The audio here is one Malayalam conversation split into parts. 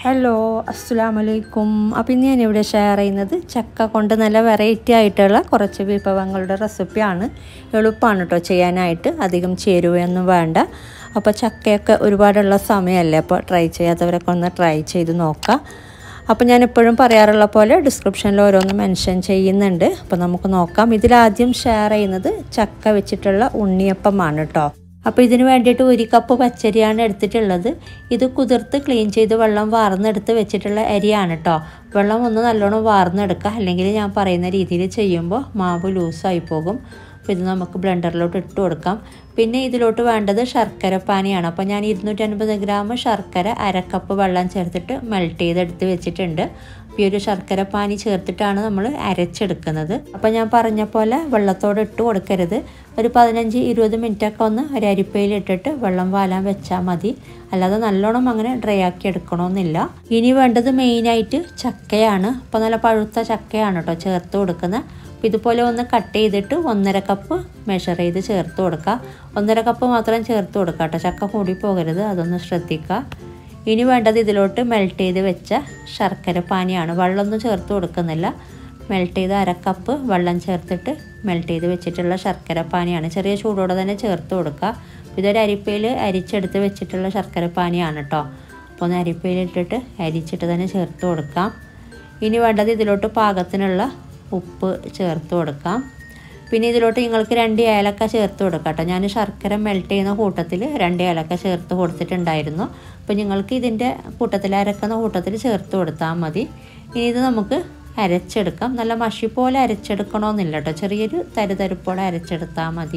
ഹലോ അസ്സലാമലൈക്കും. അപ്പോൾ ഇന്ന് ഞാനിവിടെ ഷെയർ ചെയ്യുന്നത് ചക്ക കൊണ്ട് നല്ല വെറൈറ്റി ആയിട്ടുള്ള കുറച്ച് വിഭവങ്ങളുടെ റെസിപ്പിയാണ്. എളുപ്പമാണ് കേട്ടോ ചെയ്യാനായിട്ട്, അധികം ചേരുവയൊന്നും വേണ്ട. അപ്പോൾ ചക്കയൊക്കെ ഒരുപാടുള്ള സമയമല്ലേ, അപ്പോൾ ട്രൈ ചെയ്യാത്തവരൊക്കെ ഒന്ന് ട്രൈ ചെയ്ത് നോക്കാം. അപ്പോൾ ഞാൻ എപ്പോഴും പറയാറുള്ള പോലെ ഡിസ്ക്രിപ്ഷനിൽ ഓരോന്ന് മെൻഷൻ ചെയ്യുന്നുണ്ട്. അപ്പോൾ നമുക്ക് നോക്കാം. ഇതിലാദ്യം ഷെയർ ചെയ്യുന്നത് ചക്ക വെച്ചിട്ടുള്ള ഉണ്ണിയപ്പമാണ് കേട്ടോ. അപ്പോൾ ഇതിന് വേണ്ടിയിട്ട് 1 കപ്പ് പച്ചരിയാണ് എടുത്തിട്ടുള്ളത്. ഇത് കുതിർത്ത് ക്ലീൻ ചെയ്ത് വെള്ളം വാർന്നെടുത്ത് വെച്ചിട്ടുള്ള അരിയാണ് കേട്ടോ. വെള്ളം ഒന്ന് നല്ലോണം വാർന്നെടുക്കുക, അല്ലെങ്കിൽ ഞാൻ പറയുന്ന രീതിയിൽ ചെയ്യുമ്പോൾ മാവ് ലൂസായി പോകും. അപ്പോൾ ഇത് നമുക്ക് ബ്ലെൻഡറിലോട്ട് ഇട്ട് കൊടുക്കാം. പിന്നെ ഇതിലോട്ട് വേണ്ടത് ശർക്കര പാനിയാണ്. അപ്പോൾ ഞാൻ 250 ഗ്രാം ശർക്കര 1/2 കപ്പ് വെള്ളം ചേർത്തിട്ട് മെൽറ്റ് ചെയ്തെടുത്ത് വെച്ചിട്ടുണ്ട്. ഈ ഒരു ശർക്കര പാനി ചേർത്തിട്ടാണ് നമ്മൾ അരച്ചെടുക്കുന്നത്. അപ്പോൾ ഞാൻ പറഞ്ഞ പോലെ വെള്ളത്തോടെ ഇട്ട് കൊടുക്കരുത്. ഒരു 15-20 മിനിറ്റൊക്കെ ഒന്ന് ഒരു അരിപ്പയിൽ ഇട്ടിട്ട് വെള്ളം വാലാൻ വെച്ചാൽ മതി. അല്ലാതെ നല്ലോണം അങ്ങനെ ഡ്രൈ ആക്കി എടുക്കണമെന്നില്ല. ഇനി വേണ്ടത് മെയിനായിട്ട് ചക്കയാണ്. അപ്പോൾ നല്ല പഴുത്ത ചക്കയാണ് കേട്ടോ ചേർത്ത് കൊടുക്കുന്നത്. അപ്പോൾ ഇതുപോലെ ഒന്ന് കട്ട് ചെയ്തിട്ട് 1.5 കപ്പ് മെഷർ ചെയ്ത് ചേർത്ത് കൊടുക്കുക. 1.5 കപ്പ് മാത്രം ചേർത്ത് കൊടുക്കുക കേട്ടോ, ചക്ക കൂടി പോകരുത്, അതൊന്ന് ശ്രദ്ധിക്കുക. ഇനി വേണ്ടത് ഇതിലോട്ട് മെൽറ്റ് ചെയ്ത് വെച്ച ശർക്കര പാനിയാണ്. വെള്ളമൊന്നും ചേർത്ത് കൊടുക്കുന്നില്ല. മെൽറ്റ് ചെയ്ത് 1/2 കപ്പ് വെള്ളം ചേർത്തിട്ട് മെൽറ്റ് ചെയ്ത് വെച്ചിട്ടുള്ള ശർക്കര പാനിയാണ്. ചെറിയ ചൂടോടെ തന്നെ ചേർത്ത് കൊടുക്കുക. ഇതൊരു അരിപ്പയിൽ അരിച്ചെടുത്ത് വെച്ചിട്ടുള്ള ശർക്കര പാനിയാണ് കേട്ടോ. അപ്പോൾ ഒന്ന് അരിപ്പയിൽ ഇട്ടിട്ട് അരിച്ചിട്ട് തന്നെ ചേർത്ത് കൊടുക്കാം. ഇനി വേണ്ടത് ഇതിലോട്ട് പാകത്തിനുള്ള ഉപ്പ് ചേർത്ത് കൊടുക്കാം. പിന്നെ ഇതിലോട്ട് നിങ്ങൾക്ക് 2 ഏലക്ക ചേർത്ത് കൊടുക്കാം കേട്ടോ. ഞാൻ ശർക്കര മെൽറ്റ് ചെയ്യുന്ന കൂട്ടത്തിൽ 2 ഏലക്ക ചേർത്ത് കൊടുത്തിട്ടുണ്ടായിരുന്നു. അപ്പോൾ നിങ്ങൾക്ക് ഇതിൻ്റെ കൂട്ടത്തിൽ അരക്കുന്ന കൂട്ടത്തിൽ ചേർത്ത് കൊടുത്താൽ മതി. ഇനി ഇത് നമുക്ക് അരച്ചെടുക്കാം. നല്ല മഷി പോലെ അരച്ചെടുക്കണമെന്നില്ല കേട്ടോ, ചെറിയൊരു തരിതരിപ്പോടെ അരച്ചെടുത്താൽ മതി.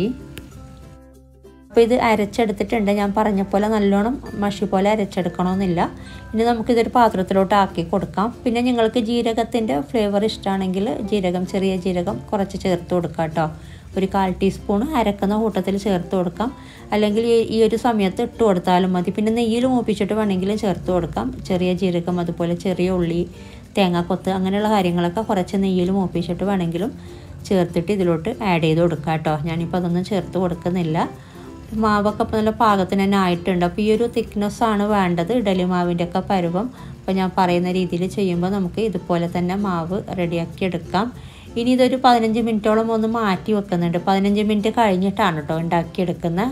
അപ്പോൾ ഇത് അരച്ചെടുത്തിട്ടുണ്ട്. ഞാൻ പറഞ്ഞ പോലെ നല്ലോണം മഷി പോലെ അരച്ചെടുക്കണമെന്നില്ല. ഇനി നമുക്കിതൊരു പാത്രത്തിലോട്ട് ആക്കി കൊടുക്കാം. പിന്നെ നിങ്ങൾക്ക് ജീരകത്തിൻ്റെ ഫ്ലേവർ ഇഷ്ടമാണെങ്കിൽ ചെറിയ ജീരകം കുറച്ച് ചേർത്ത് കൊടുക്കാം കേട്ടോ. ഒരു 1/4 ടീസ്പൂൺ അരക്കുന്ന കൂട്ടത്തിൽ ചേർത്ത് കൊടുക്കാം. അല്ലെങ്കിൽ ഈ ഒരു സമയത്ത് ഇട്ട് കൊടുത്താലും മതി. പിന്നെ നെയ്യിൽ മൂപ്പിച്ചിട്ട് വേണമെങ്കിലും ചേർത്ത് കൊടുക്കാം. ചെറിയ ജീരകം, അതുപോലെ ചെറിയ ഉള്ളി, തേങ്ങാക്കൊത്ത്, അങ്ങനെയുള്ള കാര്യങ്ങളൊക്കെ കുറച്ച് നെയ്യിൽ മൂപ്പിച്ചിട്ട് വേണമെങ്കിലും ചേർത്തിട്ട് ഇതിലോട്ട് ആഡ് ചെയ്ത് കൊടുക്കാം കേട്ടോ. ഞാനിപ്പോൾ അതൊന്നും ചേർത്ത് കൊടുക്കുന്നില്ല. മാവൊക്കെ ഇപ്പോൾ നല്ല പാകത്തിന് തന്നെ ആയിട്ടുണ്ട്. അപ്പോൾ ഈ ഒരു തിക്നെസ്സാണ് വേണ്ടത്, ഇഡലി മാവിൻ്റെ ഒക്കെ പരുവം. അപ്പോൾ ഞാൻ പറയുന്ന രീതിയിൽ ചെയ്യുമ്പോൾ നമുക്ക് ഇതുപോലെ തന്നെ മാവ് റെഡിയാക്കി എടുക്കാം. ഇനി ഇതൊരു 15 മിനിറ്റോളം ഒന്ന് മാറ്റി വെക്കുന്നുണ്ട്. 15 മിനിറ്റ് കഴിഞ്ഞിട്ടാണ് കേട്ടോ ഉണ്ടാക്കിയെടുക്കുന്നത്.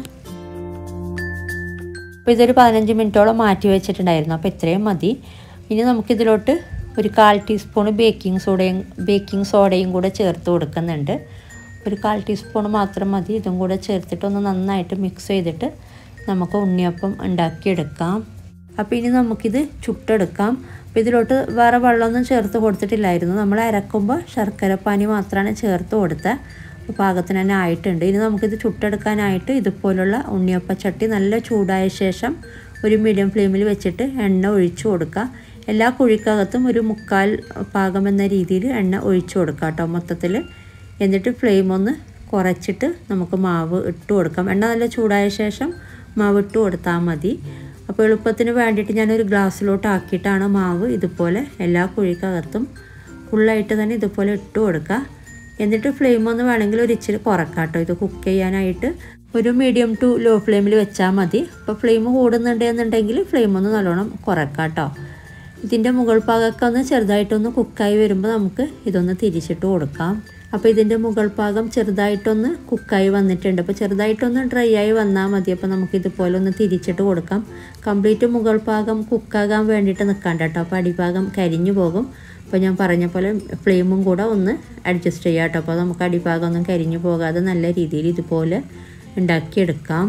അപ്പോൾ ഇതൊരു 15 മിനിറ്റോളം മാറ്റി വെച്ചിട്ടുണ്ടായിരുന്നു. അപ്പോൾ ഇത്രയും മതി. ഇനി നമുക്കിതിലോട്ട് ഒരു 1/4 ടീസ്പൂൺ ബേക്കിംഗ് സോഡയും കൂടെ ചേർത്ത് കൊടുക്കുന്നുണ്ട്. ഒരു 1/4 ടീസ്പൂൺ മാത്രം മതി. ഇതും കൂടെ ചേർത്തിട്ട് ഒന്ന് നന്നായിട്ട് മിക്സ് ചെയ്തിട്ട് നമുക്ക് ഉണ്ണിയപ്പം ഉണ്ടാക്കിയെടുക്കാം. അപ്പോൾ ഇനി നമുക്കിത് ചുട്ടെടുക്കാം. അപ്പോൾ ഇതിലോട്ട് വേറെ വെള്ളമൊന്നും ചേർത്ത് കൊടുത്തിട്ടില്ലായിരുന്നു. നമ്മൾ അരക്കുമ്പോൾ ശർക്കരപ്പാനി മാത്രമാണ് ചേർത്ത് കൊടുത്തത്. പാകത്തിന് തന്നെ ആയിട്ടുണ്ട്. ഇനി നമുക്കിത് ചുട്ടെടുക്കാനായിട്ട് ഇതുപോലുള്ള ഉണ്ണിയപ്പച്ചട്ടി നല്ല ചൂടായ ശേഷം ഒരു മീഡിയം ഫ്ലെയിമിൽ വെച്ചിട്ട് എണ്ണ ഒഴിച്ചു കൊടുക്കുക. എല്ലാ കുഴിക്കകത്തും ഒരു 1/4 പാകം എന്ന രീതിയിൽ എണ്ണ ഒഴിച്ചു കൊടുക്കുക കേട്ടോ മൊത്തത്തിൽ. എന്നിട്ട് ഫ്ലെയിം ഒന്ന് കുറച്ചിട്ട് നമുക്ക് മാവ് ഇട്ട് കൊടുക്കാം. എണ്ണ നല്ല ചൂടായ ശേഷം മാവ് ഇട്ട് കൊടുത്താൽ മതി. അപ്പോൾ എളുപ്പത്തിന് വേണ്ടിയിട്ട് ഞാനൊരു ഗ്ലാസ്സിലോട്ട് ആക്കിയിട്ടാണ് മാവ് ഇതുപോലെ എല്ലാ കുഴിക്കകത്തും ഫുള്ളായിട്ട് തന്നെ ഇതുപോലെ ഇട്ട് കൊടുക്കുക. എന്നിട്ട് ഫ്ലെയിം ഒന്ന് വേണമെങ്കിൽ ഒരു ഇച്ചിരി കുറക്കാം കേട്ടോ. ഇത് കുക്ക് ചെയ്യാനായിട്ട് ഒരു മീഡിയം ടു ലോ ഫ്ലെയിമിൽ വെച്ചാൽ മതി. അപ്പോൾ ഫ്ലെയിം കൂടുന്നുണ്ടെന്നുണ്ടെങ്കിൽ ഫ്ലെയിം ഒന്ന് നല്ലോണം കുറക്കാം കേട്ടോ. ഇതിൻ്റെ മുകൾ ഭാഗമൊക്കെ ഒന്ന് ചെറുതായിട്ടൊന്ന് കുക്കായി വരുമ്പോൾ നമുക്ക് ഇതൊന്ന് തിരിച്ചിട്ട് കൊടുക്കാം. അപ്പോൾ ഇതിൻ്റെ മുകൾ ഭാഗം ചെറുതായിട്ടൊന്ന് കുക്കായി വന്നിട്ടുണ്ട്. അപ്പോൾ ചെറുതായിട്ടൊന്ന് ഡ്രൈ ആയി വന്നാൽ മതി. അപ്പോൾ നമുക്ക് ഇതുപോലെ ഒന്ന് തിരിച്ചിട്ട് കൊടുക്കാം. കംപ്ലീറ്റ് മുകൾ ഭാഗം കുക്കാകാൻ വേണ്ടിയിട്ട് നിൽക്കണ്ട കേട്ടോ, അപ്പോൾ അടിഭാഗം കരിഞ്ഞു പോകും. അപ്പോൾ ഞാൻ പറഞ്ഞ പോലെ ഫ്ലെയിമും കൂടെ ഒന്ന് അഡ്ജസ്റ്റ് ചെയ്യാം കേട്ടോ. അപ്പോൾ നമുക്ക് അടിഭാഗം ഒന്നും കരിഞ്ഞു പോകാതെ നല്ല രീതിയിൽ ഇതുപോലെ ഉണ്ടാക്കിയെടുക്കാം.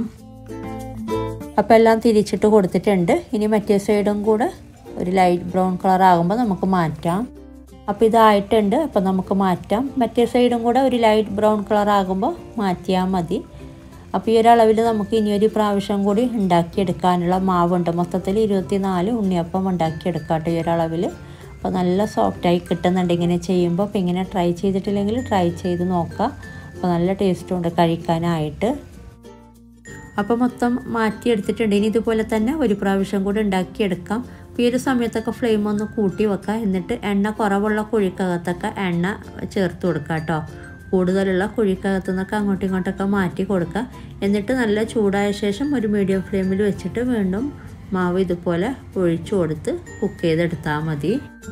അപ്പോൾ എല്ലാം തിരിച്ചിട്ട് കൊടുത്തിട്ടുണ്ട്. ഇനി മറ്റേ സൈഡും കൂടെ ഒരു ലൈറ്റ് ബ്രൗൺ കളർ ആകുമ്പോൾ നമുക്ക് മാറ്റാം. അപ്പോൾ ഇതായിട്ടുണ്ട്. അപ്പോൾ നമുക്ക് മാറ്റാം. മറ്റേ സൈഡും കൂടെ ഒരു ലൈറ്റ് ബ്രൗൺ കളർ ആകുമ്പോൾ മാറ്റിയാൽ മതി. അപ്പോൾ ഈ ഒരളവിൽ നമുക്ക് ഇനിയൊരു പ്രാവശ്യം കൂടി ഉണ്ടാക്കിയെടുക്കാനുള്ള മാവുണ്ട്. മൊത്തത്തിൽ 24 ഉണ്ണിയപ്പം ഉണ്ടാക്കിയെടുക്കാം ഈ ഒരളവിൽ. അപ്പോൾ നല്ല സോഫ്റ്റായി കിട്ടുന്നുണ്ട് ഇങ്ങനെ ചെയ്യുമ്പോൾ. അപ്പോൾ ഇങ്ങനെ ട്രൈ ചെയ്തിട്ടില്ലെങ്കിൽ ട്രൈ ചെയ്ത് നോക്കുക. അപ്പോൾ നല്ല ടേസ്റ്റുണ്ട് കഴിക്കാനായിട്ട്. അപ്പോൾ മൊത്തം മാറ്റിയെടുത്തിട്ടുണ്ട്. ഇനി ഇതുപോലെ തന്നെ ഒരു പ്രാവശ്യം കൂടി ഉണ്ടാക്കിയെടുക്കാം. അപ്പോൾ ഈ ഒരു സമയത്തൊക്കെ ഫ്ലെയിം ഒന്ന് കൂട്ടി വെക്കുക. എന്നിട്ട് എണ്ണ കുറവുള്ള കുഴിക്കകത്തൊക്കെ എണ്ണ ചേർത്ത് കൊടുക്കുക കേട്ടോ. കൂടുതലുള്ള കുഴിക്കകത്തു നിന്നൊക്കെ അങ്ങോട്ടും ഇങ്ങോട്ടൊക്കെ മാറ്റി കൊടുക്കുക. എന്നിട്ട് നല്ല ചൂടായ ശേഷം ഒരു മീഡിയം ഫ്ലെയിമിൽ വെച്ചിട്ട് വീണ്ടും മാവ് ഇതുപോലെ ഒഴിച്ചു കൊടുത്ത് കുക്ക് ചെയ്തെടുത്താൽ മതി.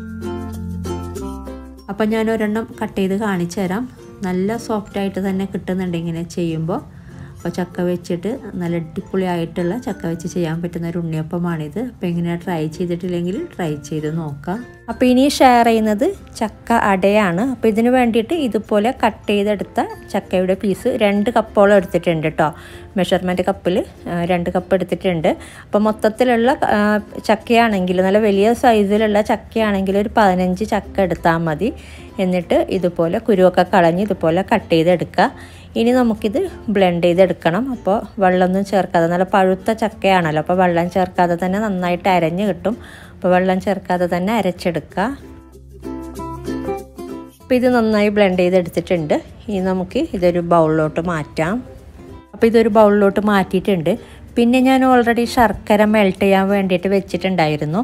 അപ്പം ഞാൻ ഒരെണ്ണം കട്ട് ചെയ്ത് കാണിച്ചു തരാം. നല്ല സോഫ്റ്റായിട്ട് തന്നെ കിട്ടുന്നുണ്ട് ഇങ്ങനെ ചെയ്യുമ്പോൾ. അപ്പോൾ ചക്ക വെച്ചിട്ട് നല്ല അടിപൊളിയായിട്ടുള്ള ചക്ക വെച്ച് ചെയ്യാൻ പറ്റുന്ന ഒരു ഉണ്ണിയപ്പമാണിത്. അപ്പോൾ ഇങ്ങനെ ട്രൈ ചെയ്തിട്ടില്ലെങ്കിൽ ട്രൈ ചെയ്ത് നോക്കാം. അപ്പോൾ ഇനി ഷെയർ ചെയ്യുന്നത് ചക്ക അടയാണ്. അപ്പോൾ ഇതിന് വേണ്ടിയിട്ട് ഇതുപോലെ കട്ട് ചെയ്തെടുത്ത ചക്കയുടെ പീസ് 2 കപ്പോളം എടുത്തിട്ടുണ്ട് കേട്ടോ. മെഷർമെൻറ്റ് കപ്പിൽ 2 കപ്പ് എടുത്തിട്ടുണ്ട്. അപ്പോൾ മൊത്തത്തിലുള്ള ചക്കയാണെങ്കിൽ നല്ല വലിയ സൈസിലുള്ള ചക്കയാണെങ്കിൽ ഒരു 15 ചക്ക എടുത്താൽ മതി. എന്നിട്ട് ഇതുപോലെ കുരുവൊക്കെ കളഞ്ഞ് ഇതുപോലെ കട്ട് ചെയ്തെടുക്കുക. ഇനി നമുക്കിത് ബ്ലെൻഡ് ചെയ്തെടുക്കണം. അപ്പോൾ വെള്ളമൊന്നും ചേർക്കാതെ, നല്ല പഴുത്ത ചക്കയാണല്ലോ, അപ്പോൾ വെള്ളം ചേർക്കാതെ തന്നെ നന്നായിട്ട് അരഞ്ഞ് കിട്ടും. അപ്പോൾ വെള്ളം ചേർക്കാതെ തന്നെ അരച്ചെടുക്കുക. അപ്പോൾ ഇത് നന്നായി ബ്ലെൻഡ് ചെയ്തെടുത്തിട്ടുണ്ട്. ഇനി നമുക്ക് ഇതൊരു ബൗളിലോട്ട് മാറ്റാം. അപ്പോൾ ഇതൊരു ബൗളിലോട്ട് മാറ്റിയിട്ടുണ്ട്. പിന്നെ ഞാൻ ഓൾറെഡി ശർക്കര മെൽറ്റ് ചെയ്യാൻ വേണ്ടിയിട്ട് വെച്ചിട്ടുണ്ടായിരുന്നു.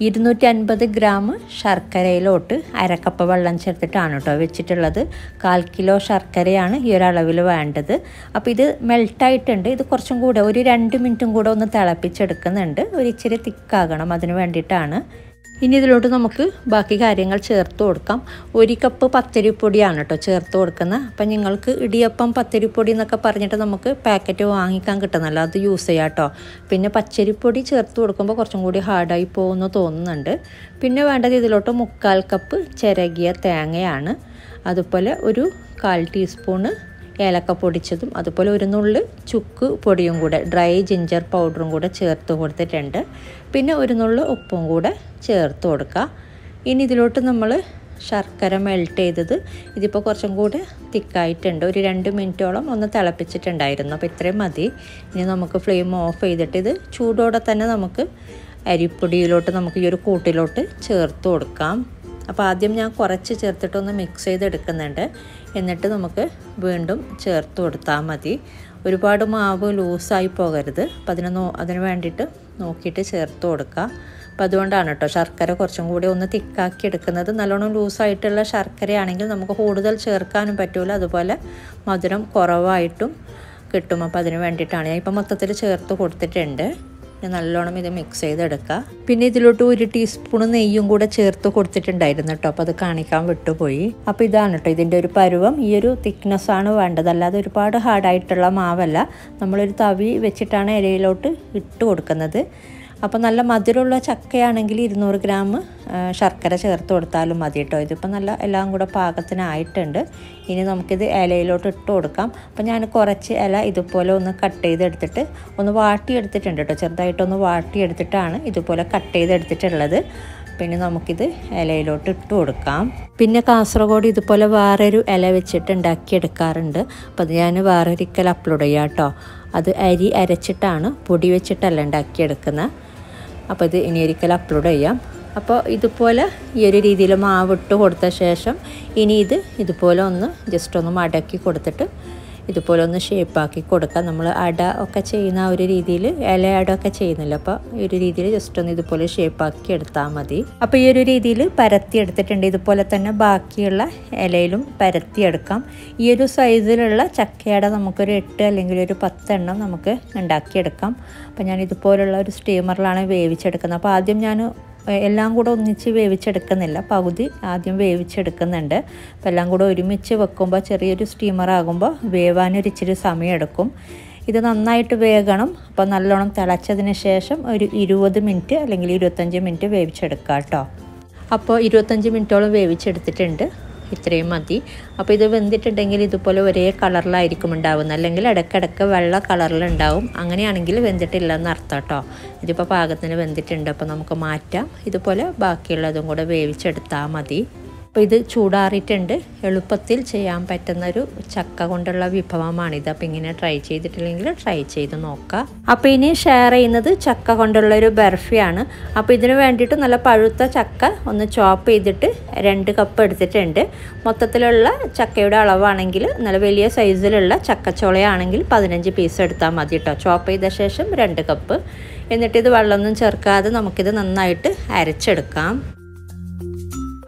250 ഗ്രാം ശർക്കരയിലോട്ട് 1/2 കപ്പ് വെള്ളം ചേർത്തിട്ടാണ് കേട്ടോ വെച്ചിട്ടുള്ളത്. 1/4 കിലോ ശർക്കരയാണ് ഈ ഒരളവിൽ വേണ്ടത്. അപ്പോൾ ഇത് മെൽട്ടായിട്ടുണ്ട്. ഇത് കുറച്ചും കൂടെ ഒരു 2 മിനിറ്റും കൂടെ ഒന്ന് തിളപ്പിച്ചെടുക്കുന്നുണ്ട്. ഒരു ഇച്ചിരി തിക്കാകണം, അതിന് വേണ്ടിയിട്ടാണ്. ഇനി ഇതിലോട്ട് നമുക്ക് ബാക്കി കാര്യങ്ങൾ ചേർത്ത് കൊടുക്കാം. 1 കപ്പ് പത്തിരിപ്പൊടിയാണ് കേട്ടോ ചേർത്ത് കൊടുക്കുന്നത്. അപ്പം നിങ്ങൾക്ക് ഇടിയപ്പം പത്തിരിപ്പൊടി എന്നൊക്കെ പറഞ്ഞിട്ട് നമുക്ക് പാക്കറ്റ് വാങ്ങിക്കാൻ കിട്ടുന്നല്ലോ, അത് യൂസ് ചെയ്യാം കേട്ടോ. പിന്നെ പച്ചരിപ്പൊടി ചേർത്ത് കൊടുക്കുമ്പോൾ കുറച്ചും കൂടി ഹാർഡായി പോകുമെന്ന് തോന്നുന്നുണ്ട്. പിന്നെ വേണ്ടത് ഇതിലോട്ട് 1/4 കപ്പ് ചിരകിയ തേങ്ങയാണ്. അതുപോലെ ഒരു 1/4 ടീസ്പൂണ് ഏലക്ക പൊടിച്ചതും അതുപോലെ ഒരു നുള്ള് ചുക്ക് പൊടിയും കൂടെ, ഡ്രൈ ജിഞ്ചർ പൗഡറും കൂടെ ചേർത്ത് കൊടുത്തിട്ടുണ്ട്. പിന്നെ ഒരു നുള്ള് ഉപ്പും കൂടെ ചേർത്ത് കൊടുക്കുക. ഇനി ഇതിലോട്ട് നമ്മൾ ശർക്കര മെൽറ്റ് ചെയ്തത് ഇതിപ്പോൾ കുറച്ചും കൂടെ തിക്കായിട്ടുണ്ട്. ഒരു 2 മിനിറ്റോളം ഒന്ന് തിളപ്പിച്ചിട്ടുണ്ടായിരുന്നു. അപ്പോൾ ഇത്രയും മതി. ഇനി നമുക്ക് ഫ്ലെയിം ഓഫ് ചെയ്തിട്ട് ഇത് ചൂടോടെ തന്നെ നമുക്ക് അരിപ്പൊടിയിലോട്ട് നമുക്ക് ഈ ഒരു കൂട്ടിലോട്ട് ചേർത്ത് കൊടുക്കാം. അപ്പോൾ ആദ്യം ഞാൻ കുറച്ച് ചേർത്തിട്ടൊന്ന് മിക്സ് ചെയ്തെടുക്കുന്നുണ്ട്. എന്നിട്ട് നമുക്ക് വീണ്ടും ചേർത്ത് കൊടുത്താൽ മതി. ഒരുപാട് മാവ് ലൂസായി പോകരുത്. അപ്പോൾ അതിന് വേണ്ടിയിട്ട് നോക്കിയിട്ട് ചേർത്ത് കൊടുക്കുക. അപ്പോൾ അതുകൊണ്ടാണ് കേട്ടോ ശർക്കര കുറച്ചും കൂടി ഒന്ന് തിക്കാക്കി എടുക്കുന്നത്. നല്ലോണം ലൂസായിട്ടുള്ള ശർക്കരയാണെങ്കിൽ നമുക്ക് കൂടുതൽ ചേർക്കാനും പറ്റില്ല, അതുപോലെ മധുരം കുറവായിട്ടും കിട്ടും. അപ്പോൾ അതിന് വേണ്ടിയിട്ടാണ് ഞാൻ ഇപ്പോൾ മൊത്തത്തിൽ ചേർത്ത് കൊടുത്തിട്ടുണ്ട്. നല്ലോണം ഇത് മിക്സ് ചെയ്തെടുക്കുക. പിന്നെ ഇതിലോട്ട് 1 ടീസ്പൂൺ നെയ്യും കൂടെ ചേർത്ത് കൊടുത്തിട്ടുണ്ടായിരുന്നു കേട്ടോ. അപ്പോൾ അത് കാണിക്കാൻ വിട്ടുപോയി. അപ്പോൾ ഇതാണ് കേട്ടോ ഇതിൻ്റെ ഒരു പരുവം. ഈ ഒരു തിക്നെസ്സാണ് വേണ്ടത്, അല്ലാതെ ഒരുപാട് ഹാർഡായിട്ടുള്ള മാവല്ല. നമ്മളൊരു തവി വെച്ചിട്ടാണ് ഇലയിലോട്ട് ഇട്ട് കൊടുക്കുന്നത്. അപ്പോൾ നല്ല മധുരമുള്ള ചക്കയാണെങ്കിൽ 200 ഗ്രാം ശർക്കര ചേർത്ത് കൊടുത്താലും മതി കേട്ടോ. ഇതിപ്പോൾ നല്ല എല്ലാം കൂടെ പാകത്തിനായിട്ടുണ്ട്. ഇനി നമുക്കിത് ഇലയിലോട്ട് ഇട്ട് കൊടുക്കാം. അപ്പോൾ ഞാൻ കുറച്ച് ഇല ഇതുപോലെ ഒന്ന് കട്ട് ചെയ്തെടുത്തിട്ട് ഒന്ന് വാട്ടിയെടുത്തിട്ടുണ്ട് കേട്ടോ. ചെറുതായിട്ടൊന്ന് വാട്ടിയെടുത്തിട്ടാണ് ഇതുപോലെ കട്ട് ചെയ്തെടുത്തിട്ടുള്ളത്. പിന്നെ നമുക്കിത് ഇലയിലോട്ട് ഇട്ട് കൊടുക്കാം. പിന്നെ കാസർഗോഡ് ഇതുപോലെ വേറൊരു ഇല വെച്ചിട്ട് ഉണ്ടാക്കിയെടുക്കാറുണ്ട്. അപ്പോൾ അത് ഞാൻ വേറൊരിക്കൽ അപ്ലോഡ് ചെയ്യാം കേട്ടോ. അത് അരി അരച്ചിട്ടാണ്, പൊടി വെച്ചിട്ടല്ല ഉണ്ടാക്കിയെടുക്കുന്നത്. അപ്പോൾ ഇത് ഇനി ഒരിക്കൽ അപ്ലോഡ് ചെയ്യാം. അപ്പോൾ ഇതുപോലെ ഈ ഒരു രീതിയിൽ മാവിട്ട് കൊടുത്ത ശേഷം ഇനി ഇതുപോലെ ഒന്ന് ജസ്റ്റ് ഒന്ന് മടക്കി കൊടുത്തിട്ട് ഇതുപോലെ ഒന്ന് ഷേപ്പാക്കി കൊടുക്കാം. നമ്മൾ അട ഒക്കെ ചെയ്യുന്ന ആ ഒരു രീതിയിൽ, ഇല അട ഒക്കെ ചെയ്യുന്നില്ല, അപ്പോൾ ഈ ഒരു രീതിയിൽ ജസ്റ്റ് ഒന്ന് ഇതുപോലെ ഷേപ്പാക്കി എടുത്താൽ മതി. അപ്പോൾ ഈ ഒരു രീതിയിൽ പരത്തി എടുത്തിട്ടുണ്ട്. ഇതുപോലെ തന്നെ ബാക്കിയുള്ള ഇലയിലും പരത്തിയെടുക്കാം. ഈ ഒരു സൈസിലുള്ള ചക്കയട നമുക്കൊരു 8 അല്ലെങ്കിൽ ഒരു 10 എണ്ണം നമുക്ക് ഉണ്ടാക്കിയെടുക്കാം. അപ്പോൾ ഞാൻ ഇതുപോലുള്ള ഒരു സ്റ്റീമറിലാണ് വേവിച്ചെടുക്കുന്നത്. അപ്പോൾ ആദ്യം ഞാൻ എല്ലാം കൂടെ ഒന്നിച്ച് വേവിച്ചെടുക്കുന്നില്ല, പകുതി ആദ്യം വേവിച്ചെടുക്കുന്നുണ്ട്. അപ്പോൾ എല്ലാം കൂടെ ഒരുമിച്ച് വെക്കുമ്പോൾ ചെറിയൊരു സ്റ്റീമറാകുമ്പോൾ വേവാനൊരു ഇച്ചിരി സമയമെടുക്കും. ഇത് നന്നായിട്ട് വേകണം. അപ്പോൾ നല്ലോണം തിളച്ചതിന് ശേഷം ഒരു 20 മിനിറ്റ് അല്ലെങ്കിൽ 25 മിനിറ്റ് വേവിച്ചെടുക്കുക കേട്ടോ. അപ്പോൾ 25 മിനിറ്റോളം വേവിച്ചെടുത്തിട്ടുണ്ട്. ഇത്രയും മതി. അപ്പോൾ ഇത് വെന്തിട്ടുണ്ടെങ്കിൽ ഇതുപോലെ ഒരേ കളറിലായിരിക്കും ഉണ്ടാവുന്നത്, അല്ലെങ്കിൽ ഇടയ്ക്കിടയ്ക്ക് വെള്ള കളറിലുണ്ടാവും. അങ്ങനെയാണെങ്കിൽ വെന്തിട്ടില്ലെന്ന് അർത്ഥം കേട്ടോ. ഇതിപ്പോൾ പാകത്തിന് വെന്തിട്ടുണ്ട്. അപ്പോൾ നമുക്ക് മാറ്റാം. ഇതുപോലെ ബാക്കിയുള്ളതും കൂടെ വേവിച്ചെടുത്താൽ മതി. അപ്പോൾ ഇത് ചൂടാറിയിട്ടുണ്ട്. എളുപ്പത്തിൽ ചെയ്യാൻ പറ്റുന്നൊരു ചക്ക കൊണ്ടുള്ള വിഭവമാണിത്. അപ്പോൾ ഇങ്ങനെ ട്രൈ ചെയ്തിട്ടില്ലെങ്കിൽ ട്രൈ ചെയ്ത് നോക്കാം. അപ്പോൾ ഇനി ഷെയർ ചെയ്യുന്നത് ചക്ക കൊണ്ടുള്ളൊരു ബർഫിയാണ്. അപ്പോൾ ഇതിന് വേണ്ടിയിട്ട് നല്ല പഴുത്ത ചക്ക ഒന്ന് ചോപ്പ് ചെയ്തിട്ട് 2 കപ്പ് എടുത്തിട്ടുണ്ട്. മൊത്തത്തിലുള്ള ചക്കയുടെ അളവാണെങ്കിൽ നല്ല വലിയ സൈസിലുള്ള ചക്കച്ചോളയാണെങ്കിൽ 15 പീസ് എടുത്താൽ മതി കേട്ടോ. ചോപ്പ് ചെയ്ത ശേഷം 2 കപ്പ്. എന്നിട്ട് ഇത് വെള്ളമൊന്നും ചേർക്കാതെ നമുക്കിത് നന്നായിട്ട് അരച്ചെടുക്കാം.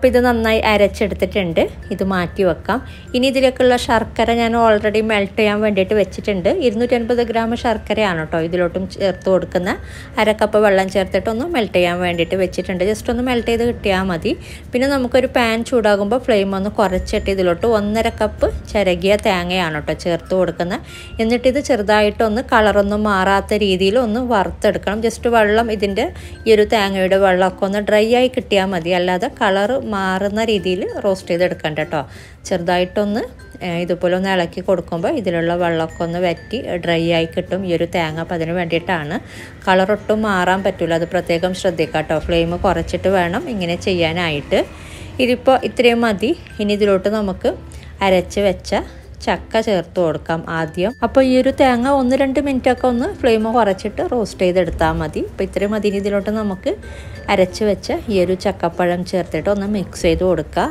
അപ്പോൾ ഇത് നന്നായി അരച്ചെടുത്തിട്ടുണ്ട്. ഇത് മാറ്റി വെക്കാം. ഇനി ഇതിലേക്കുള്ള ശർക്കര ഞാൻ ഓൾറെഡി മെൽറ്റ് ചെയ്യാൻ വേണ്ടിയിട്ട് വെച്ചിട്ടുണ്ട്. 250 ഗ്രാം ശർക്കരയാണ് കേട്ടോ ഇതിലോട്ടും ചേർത്ത് കൊടുക്കുന്ന. അര കപ്പ് വെള്ളം ചേർത്തിട്ടൊന്ന് മെൽറ്റ് ചെയ്യാൻ വേണ്ടിയിട്ട് വെച്ചിട്ടുണ്ട്. ജസ്റ്റ് ഒന്ന് മെൽറ്റ് ചെയ്ത് കിട്ടിയാൽ മതി. പിന്നെ നമുക്കൊരു പാൻ ചൂടാകുമ്പോൾ ഫ്ലെയിം ഒന്ന് കുറച്ചിട്ട് ഇതിലോട്ട് 1.5 കപ്പ് ചിരകിയ തേങ്ങയാണ് കേട്ടോ ചേർത്ത് കൊടുക്കുന്നത്. എന്നിട്ടിത് ചെറുതായിട്ടൊന്ന് കളറൊന്നും മാറാത്ത രീതിയിൽ ഒന്ന് വറുത്തെടുക്കണം. ജസ്റ്റ് വെള്ളം ഇതിൻ്റെ ഈ ഒരു തേങ്ങയുടെ വെള്ളമൊക്കെ ഒന്ന് ഡ്രൈ ആയി കിട്ടിയാൽ മതി. അല്ലാതെ കളറ് മാറുന്ന രീതിയിൽ റോസ്റ്റ് ചെയ്തെടുക്കണ്ട കേട്ടോ. ചെറുതായിട്ടൊന്ന് ഇതുപോലെ ഒന്ന് ഇളക്കി കൊടുക്കുമ്പോൾ ഇതിലുള്ള വെള്ളമൊക്കെ ഒന്ന് വറ്റി ഡ്രൈ ആയി കിട്ടും ഈ ഒരു തേങ്ങ. അപ്പോൾ അതിന് വേണ്ടിയിട്ടാണ്. കളറൊട്ടും മാറാൻ പറ്റില്ല, അത് പ്രത്യേകം ശ്രദ്ധിക്കാം കേട്ടോ. ഫ്ലെയിം കുറച്ചിട്ട് വേണം ഇങ്ങനെ ചെയ്യാനായിട്ട്. ഇതിപ്പോൾ ഇത്രയും മതി. ഇനി ഇതിലോട്ട് നമുക്ക് അരച്ച് വെച്ച ചക്ക ചേർത്ത് കൊടുക്കാം ആദ്യം. അപ്പോൾ ഈ ഒരു തേങ്ങ 1-2 മിനിറ്റൊക്കെ ഒന്ന് ഫ്ലെയിം കുറച്ചിട്ട് റോസ്റ്റ് ചെയ്തെടുത്താൽ മതി. അപ്പോൾ ഇത്രയും മതി. ഇതിലോട്ട് നമുക്ക് അരച്ച് വെച്ച ഈ ഒരു ചക്കപ്പഴം ചേർത്തിട്ട് ഒന്ന് മിക്സ് ചെയ്ത് കൊടുക്കുക.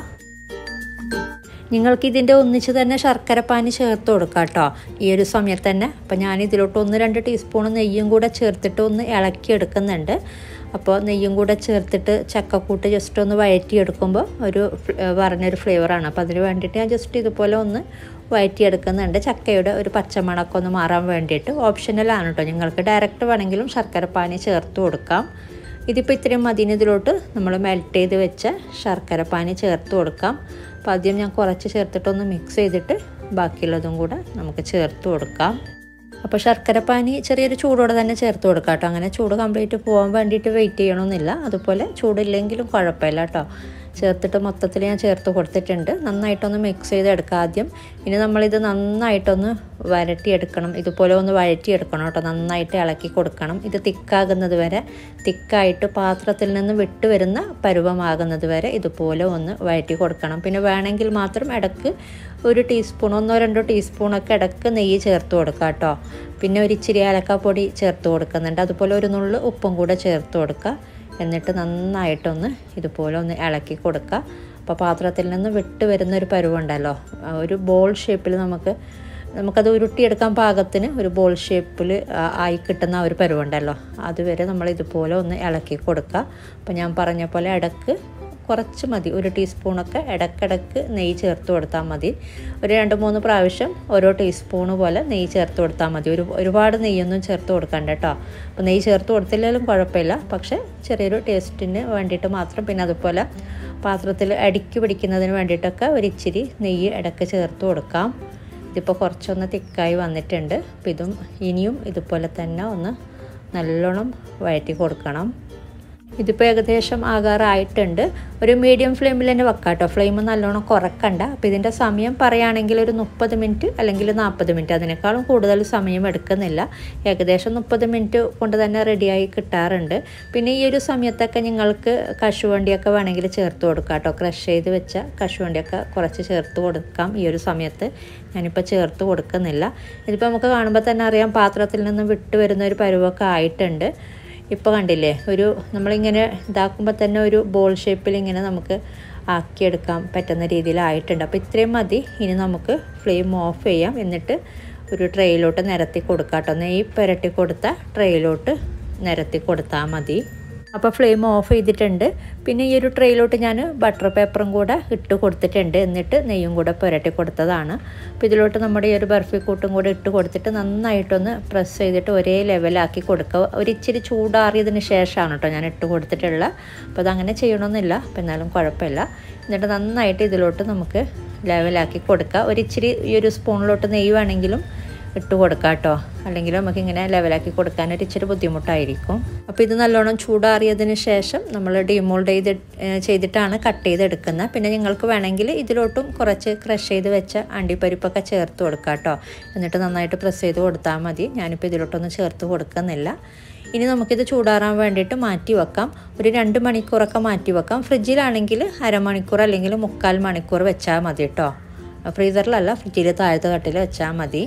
നിങ്ങൾക്ക് ഇതിൻ്റെ ഒന്നിച്ച് തന്നെ ശർക്കരപ്പാനി ചേർത്ത് കൊടുക്കാം കേട്ടോ ഈ ഒരു സമയത്ത് തന്നെ. അപ്പോൾ ഞാൻ ഇതിലോട്ട് 1-2 ടീസ്പൂൺ നെയ്യും കൂടെ ചേർത്തിട്ട് ഒന്ന് ഇളക്കി എടുക്കുന്നുണ്ട്. അപ്പോൾ നെയ്യും കൂടെ ചേർത്തിട്ട് ചക്കക്കൂട്ട് ജസ്റ്റ് ഒന്ന് വഴറ്റിയെടുക്കുമ്പോൾ ഒരു പറഞ്ഞൊരു ഫ്ലേവറാണ്. അപ്പോൾ അതിന് വേണ്ടിയിട്ട് ഞാൻ ജസ്റ്റ് ഇതുപോലെ ഒന്ന് വഴറ്റിയെടുക്കുന്നുണ്ട്. ചക്കയുടെ ഒരു പച്ചമണക്കം ഒന്ന് മാറാൻ വേണ്ടിയിട്ട്. ഓപ്ഷണലാണ് കേട്ടോ. നിങ്ങൾക്ക് ഡയറക്റ്റ് വേണമെങ്കിലും ശർക്കരപ്പാനി ചേർത്ത് കൊടുക്കാം. ഇതിപ്പോൾ ഇത്രയും മതിനതിലോട്ട് നമ്മൾ മെൽറ്റ് ചെയ്ത് വെച്ച ശർക്കരപ്പാനി ചേർത്ത് കൊടുക്കാം. അപ്പോൾ ആദ്യം ഞാൻ കുറച്ച് ചേർത്തിട്ടൊന്ന് മിക്സ് ചെയ്തിട്ട് ബാക്കിയുള്ളതും കൂടെ നമുക്ക് ചേർത്ത് കൊടുക്കാം. അപ്പോൾ ശർക്കരപ്പാനി ചെറിയൊരു ചൂടോടെ തന്നെ ചേർത്ത് കൊടുക്കാം കേട്ടോ. അങ്ങനെ ചൂട് കംപ്ലീറ്റ് പോകാൻ വേണ്ടിയിട്ട് വെയിറ്റ് ചെയ്യണമെന്നില്ല. അതുപോലെ ചൂടില്ലെങ്കിലും കുഴപ്പമില്ല കേട്ടോ. ചേർത്തിട്ട് മൊത്തത്തിൽ ഞാൻ ചേർത്ത് കൊടുത്തിട്ടുണ്ട്. നന്നായിട്ടൊന്ന് മിക്സ് ചെയ്തെടുക്കാം ആദ്യം. ഇനി നമ്മളിത് നന്നായിട്ടൊന്ന് വരട്ടിയെടുക്കണം. ഇതുപോലെ ഒന്ന് വഴറ്റിയെടുക്കണം കേട്ടോ. നന്നായിട്ട് ഇളക്കി കൊടുക്കണം. ഇത് തിക്കാകുന്നത് വരെ, തിക്കായിട്ട് പാത്രത്തിൽ നിന്ന് വിട്ട് വരുന്ന പരുവമാകുന്നത് വരെ ഇതുപോലെ ഒന്ന് വഴറ്റി കൊടുക്കണം. പിന്നെ വേണമെങ്കിൽ മാത്രം ഇടയ്ക്ക് 1 ടീസ്പൂൺ 1-2 ടീസ്പൂണൊക്കെ ഇടയ്ക്ക് നെയ്യ് ചേർത്ത് കൊടുക്കാം കേട്ടോ. പിന്നെ ഒരു ഇച്ചിരി ഏലക്കാപ്പൊടി ചേർത്ത് കൊടുക്കുന്നുണ്ട്. അതുപോലെ ഒരു നുള്ള് ഉപ്പും കൂടെ ചേർത്ത് കൊടുക്കുക. എന്നിട്ട് നന്നായിട്ടൊന്ന് ഇതുപോലെ ഒന്ന് ഇളക്കി കൊടുക്കുക. അപ്പോൾ പാത്രത്തിൽ നിന്ന് വിട്ട് വരുന്നൊരു പരുവുണ്ടല്ലോ, ഒരു ബോൾ ഷേപ്പിൽ നമുക്കത് ഉരുട്ടിയെടുക്കാൻ പാകത്തിന് ഒരു ബോൾ ഷേപ്പിൽ ആയി കിട്ടുന്ന ഒരു പരുവുണ്ടല്ലോ, അതുവരെ നമ്മൾ ഇതുപോലെ ഒന്ന് ഇളക്കി കൊടുക്കുക. അപ്പോൾ ഞാൻ പറഞ്ഞ പോലെ ഇടയ്ക്ക് കുറച്ച് മതി, 1 ടീസ്പൂണൊക്കെ ഇടയ്ക്കിടയ്ക്ക് നെയ്യ് ചേർത്ത് കൊടുത്താൽ മതി. ഒരു 2-3 പ്രാവശ്യം ഓരോ ടീസ്പൂണ് പോലെ നെയ്യ് ചേർത്ത് കൊടുത്താൽ മതി. ഒരുപാട് നെയ്യൊന്നും ചേർത്ത് കൊടുക്കണ്ട കേട്ടോ. അപ്പോൾ നെയ്യ് ചേർത്ത് കൊടുത്തില്ലെങ്കിലും കുഴപ്പമില്ല, പക്ഷേ ചെറിയൊരു ടേസ്റ്റിന് വേണ്ടിയിട്ട് മാത്രം. പിന്നെ അതുപോലെ പാത്രത്തിൽ അടിക്ക് പിടിക്കുന്നതിന് വേണ്ടിയിട്ടൊക്കെ ഒരു ഇച്ചിരി നെയ്യ് ഇടയ്ക്ക് ചേർത്ത് കൊടുക്കാം. ഇതിപ്പോൾ കുറച്ചൊന്ന് തിക്കായി വന്നിട്ടുണ്ട്. അപ്പോൾ ഇതും ഇനിയും ഇതുപോലെ തന്നെ ഒന്ന് നല്ലോണം വഴറ്റി കൊടുക്കണം. ഇതിപ്പോൾ ഏകദേശം ആകാറായിട്ടുണ്ട്. ഒരു മീഡിയം ഫ്ലെയിമിൽ തന്നെ വെക്കാം കേട്ടോ. ഫ്ലെയിം നല്ലോണം കുറക്കണ്ട. അപ്പോൾ ഇതിൻ്റെ സമയം പറയുകയാണെങ്കിൽ ഒരു 30 മിനിറ്റ് അല്ലെങ്കിൽ 40 മിനിറ്റ്, അതിനേക്കാളും കൂടുതൽ സമയം എടുക്കുന്നില്ല. ഏകദേശം 30 മിനിറ്റ് കൊണ്ട് തന്നെ റെഡിയായി കിട്ടാറുണ്ട്. പിന്നെ ഈ ഒരു സമയത്തൊക്കെ നിങ്ങൾക്ക് കശുവണ്ടിയൊക്കെ വേണമെങ്കിൽ ചേർത്ത് കൊടുക്കാം കേട്ടോ. ക്രഷ് ചെയ്ത് വെച്ച കശുവണ്ടിയൊക്കെ കുറച്ച് ചേർത്ത് കൊടുക്കാം ഈ ഒരു സമയത്ത്. ഞാനിപ്പോൾ ചേർത്ത് കൊടുക്കുന്നില്ല. ഇതിപ്പോൾ നമുക്ക് കാണുമ്പോൾ തന്നെ അറിയാം പാത്രത്തിൽ നിന്ന് വിട്ട് വരുന്ന ഒരു പരുവൊക്കെ ആയിട്ടുണ്ട്. ഇപ്പോൾ കണ്ടില്ലേ, നമ്മളിങ്ങനെ ഇതാക്കുമ്പോൾ തന്നെ ഒരു ബോൾ ഷേപ്പിൽ ഇങ്ങനെ നമുക്ക് ആക്കിയെടുക്കാൻ പറ്റുന്ന രീതിയിലായിട്ടുണ്ട്. അപ്പോൾ ഇത്രയും മതി. ഇനി നമുക്ക് ഫ്ലെയിം ഓഫ് ചെയ്യാം. എന്നിട്ട് ഒരു ട്രേയിലോട്ട് നിരത്തി കൊടുക്കാം കേട്ടോ. നെയ്യ് പുരട്ടി കൊടുത്ത ട്രേയിലോട്ട് നിരത്തി കൊടുത്താൽ മതി. അപ്പോൾ ഫ്ലെയിം ഓഫ് ചെയ്തിട്ടുണ്ട്. പിന്നെ ഈ ഒരു ട്രേയിലോട്ട് ഞാൻ ബട്ടർ പേപ്പറും കൂടെ ഇട്ട് കൊടുത്തിട്ടുണ്ട്. എന്നിട്ട് നെയ്യും കൂടെ പുരട്ടി കൊടുത്തതാണ്. അപ്പോൾ ഇതിലോട്ട് നമ്മുടെ ഈ ഒരു ബർഫി കൂട്ടും കൂടെ ഇട്ട് കൊടുത്തിട്ട് നന്നായിട്ടൊന്ന് പ്രസ് ചെയ്തിട്ട് ഒരേ ലെവലാക്കി കൊടുക്കുക. ഒരിച്ചിരി ചൂടാറിയതിന് ശേഷമാണ് കേട്ടോ ഞാൻ ഇട്ട് കൊടുത്തിട്ടുള്ളത്. അപ്പോൾ അതങ്ങനെ ചെയ്യണമെന്നില്ല, അപ്പോൾ എന്നാലും കുഴപ്പമില്ല. എന്നിട്ട് നന്നായിട്ട് ഇതിലോട്ട് നമുക്ക് ലെവലാക്കി കൊടുക്കുക. ഒരിച്ചിരി ഈ ഒരു സ്പൂണിലോട്ട് നെയ്യ് വേണമെങ്കിലും ഇട്ട് കൊടുക്കാം കേട്ടോ. അല്ലെങ്കിൽ നമുക്കിങ്ങനെ ലെവലാക്കി കൊടുക്കാനൊരു ഇച്ചിരി ബുദ്ധിമുട്ടായിരിക്കും. അപ്പോൾ ഇത് നല്ലോണം ചൂടാറിയതിന് ശേഷം നമ്മൾ ഡിമോൾഡ് ചെയ്തിട്ടാണ് കട്ട് ചെയ്തെടുക്കുന്നത്. പിന്നെ നിങ്ങൾക്ക് വേണമെങ്കിൽ ഇതിലോട്ടും കുറച്ച് ക്രഷ് ചെയ്ത് വെച്ച അണ്ടിപ്പരിപ്പൊക്കെ ചേർത്ത് കൊടുക്കാം കേട്ടോ. എന്നിട്ട് നന്നായിട്ട് പ്രസ് ചെയ്ത് കൊടുത്താൽ മതി. ഞാനിപ്പോൾ ഇതിലോട്ടൊന്നും ചേർത്ത് കൊടുക്കുന്നില്ല. ഇനി നമുക്കിത് ചൂടാറാൻ വേണ്ടിയിട്ട് മാറ്റി വെക്കാം. ഒരു 2 മണിക്കൂറൊക്കെ മാറ്റി വെക്കാം. ഫ്രിഡ്ജിലാണെങ്കിൽ അരമണിക്കൂർ അല്ലെങ്കിൽ 3/4 മണിക്കൂർ വെച്ചാൽ മതി കേട്ടോ. ഫ്രീസറിലല്ല, ഫ്രിഡ്ജിൽ താഴത്തെ തട്ടിൽ വെച്ചാൽ മതി.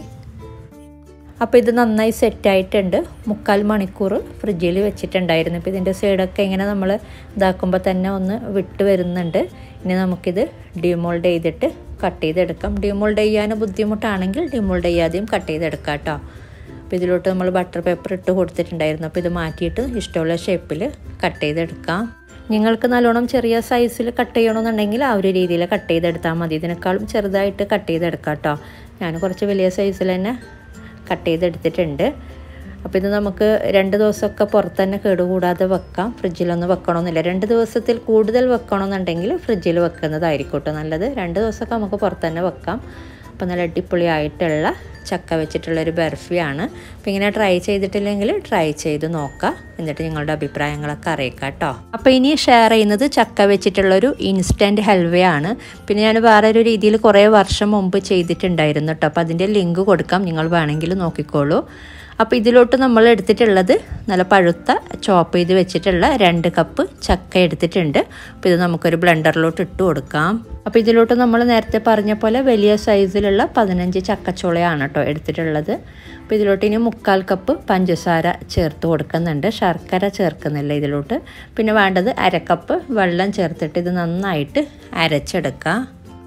അപ്പോൾ ഇത് നന്നായി സെറ്റായിട്ടുണ്ട്. 3/4 മണിക്കൂർ ഫ്രിഡ്ജിൽ വെച്ചിട്ടുണ്ടായിരുന്നു. ഇപ്പോൾ ഇതിൻ്റെ സൈഡൊക്കെ ഇങ്ങനെ നമ്മൾ ഇതാക്കുമ്പോൾ തന്നെ ഒന്ന് വിട്ട് വരുന്നുണ്ട്. ഇനി നമുക്കിത് ഡിമോൾഡ് ചെയ്തിട്ട് കട്ട് ചെയ്തെടുക്കാം. ഡിമോൾഡ് ചെയ്യാൻ ബുദ്ധിമുട്ടാണെങ്കിൽ ഡിമോൾഡ് ചെയ്യാതെയും കട്ട് ചെയ്തെടുക്കാം കേട്ടോ. അപ്പോൾ ഇതിലോട്ട് നമ്മൾ ബട്ടർ പേപ്പർ ഇട്ട് കൊടുത്തിട്ടുണ്ടായിരുന്നു. അപ്പോൾ ഇത് മാറ്റിയിട്ട് ഇഷ്ടമുള്ള ഷേപ്പിൽ കട്ട് ചെയ്തെടുക്കാം. നിങ്ങൾക്ക് നല്ലോണം ചെറിയ സൈസിൽ കട്ട് ചെയ്യണമെന്നുണ്ടെങ്കിൽ ആ ഒരു രീതിയിൽ കട്ട് ചെയ്തെടുത്താൽ മതി. ഇതിനേക്കാളും ചെറുതായിട്ട് കട്ട് ചെയ്തെടുക്കാം കേട്ടോ. ഞാൻ കുറച്ച് വലിയ സൈസിൽ തന്നെ കട്ട് ചെയ്തെടുത്തിട്ടുണ്ട്. അപ്പോൾ ഇത് നമുക്ക് 2 ദിവസമൊക്കെ പുറത്ത് തന്നെ കേടുകൂടാതെ വെക്കാം. ഫ്രിഡ്ജിലൊന്നും വെക്കണമെന്നില്ല. 2 ദിവസത്തിൽ കൂടുതൽ വെക്കണമെന്നുണ്ടെങ്കിൽ ഫ്രിഡ്ജിൽ വെക്കുന്നതായിരിക്കും കേട്ടോ നല്ലത്. 2 ദിവസമൊക്കെ നമുക്ക് പുറത്ത് തന്നെ വെക്കാം. അപ്പോൾ നല്ല അടിപൊളിയായിട്ടുള്ള ചക്ക വെച്ചിട്ടുള്ളൊരു ബർഫിയാണ്. അപ്പോൾ ഇങ്ങനെ ട്രൈ ചെയ്തിട്ടില്ലെങ്കിൽ ട്രൈ ചെയ്ത് നോക്കുക. എന്നിട്ട് നിങ്ങളുടെ അഭിപ്രായങ്ങളൊക്കെ അറിയിക്കുക കേട്ടോ. അപ്പോൾ ഇനി ഷെയർ ചെയ്യുന്നത് ചക്ക വെച്ചിട്ടുള്ളൊരു ഇൻസ്റ്റൻറ്റ് ഹൽവയാണ്. പിന്നെ ഞാൻ വേറൊരു രീതിയിൽ കുറേ വർഷം മുമ്പ് ചെയ്തിട്ടുണ്ടായിരുന്നു കേട്ടോ. അപ്പോൾ അതിൻ്റെ ലിങ്ക് കൊടുക്കാം, നിങ്ങൾ വേണമെങ്കിൽ നോക്കിക്കോളൂ. അപ്പോൾ ഇതിലോട്ട് നമ്മൾ എടുത്തിട്ടുള്ളത് നല്ല പഴുത്ത ചോപ്പ് ചെയ്ത് വെച്ചിട്ടുള്ള 2 കപ്പ് ചക്ക എടുത്തിട്ടുണ്ട്. അപ്പോൾ ഇത് നമുക്കൊരു ബ്ലെൻഡറിലോട്ട് ഇട്ട് കൊടുക്കാം. അപ്പോൾ ഇതിലോട്ട് നമ്മൾ നേരത്തെ പറഞ്ഞ പോലെ വലിയ സൈസിലുള്ള 15 ചക്കച്ചുളയാണ് കേട്ടോ എടുത്തിട്ടുള്ളത്. അപ്പോൾ ഇതിലോട്ട് ഇനി 1/4 കപ്പ് പഞ്ചസാര ചേർത്ത് കൊടുക്കുന്നുണ്ട്. ശർക്കര ചേർക്കുന്നില്ല ഇതിലോട്ട്. പിന്നെ വേണ്ടത് 1/2 കപ്പ് വെള്ളം ചേർത്തിട്ട് ഇത് നന്നായിട്ട് അരച്ചെടുക്കാം.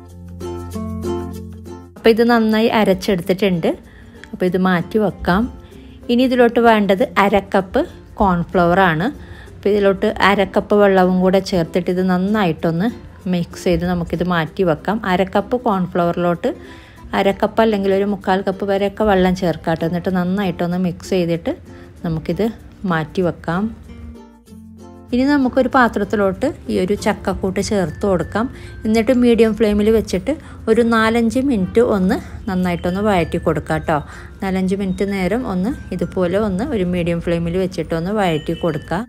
അപ്പോൾ ഇത് നന്നായി അരച്ചെടുത്തിട്ടുണ്ട്. അപ്പോൾ ഇത് മാറ്റി വെക്കാം. ഇനി ഇതിലോട്ട് വേണ്ടത് 1/2 കപ്പ് കോൺഫ്ലവർ ആണ്. അപ്പോൾ ഇതിലോട്ട് 1/2 കപ്പ് വെള്ളവും കൂടെ ചേർത്തിട്ട് ഇത് നന്നായിട്ടൊന്ന് മിക്സ് ചെയ്ത് നമുക്കിത് മാറ്റി വെക്കാം. 1/2 കപ്പ് കോൺഫ്ലവറിലോട്ട് 1/2 കപ്പ് അല്ലെങ്കിൽ ഒരു 1/4 കപ്പ് വരെയൊക്കെ വെള്ളം ചേർക്കാം. എന്നിട്ട് നന്നായിട്ടൊന്ന് മിക്സ് ചെയ്തിട്ട് നമുക്കിത് മാറ്റി വെക്കാം. ഇനി നമുക്കൊരു പാത്രത്തിലോട്ട് ഈ ഒരു ചക്കക്കൂട്ട് ചേർത്ത് കൊടുക്കാം. എന്നിട്ട് മീഡിയം ഫ്ലെയിമിൽ വെച്ചിട്ട് ഒരു 4-5 മിനിറ്റ് ഒന്ന് നന്നായിട്ടൊന്ന് വഴറ്റി കൊടുക്കാം കേട്ടോ. 4-5 മിനിറ്റ് നേരം ഒന്ന് ഇതുപോലെ ഒന്ന് ഒരു മീഡിയം ഫ്ലെയിമിൽ വെച്ചിട്ട് ഒന്ന് വഴറ്റി കൊടുക്കുക.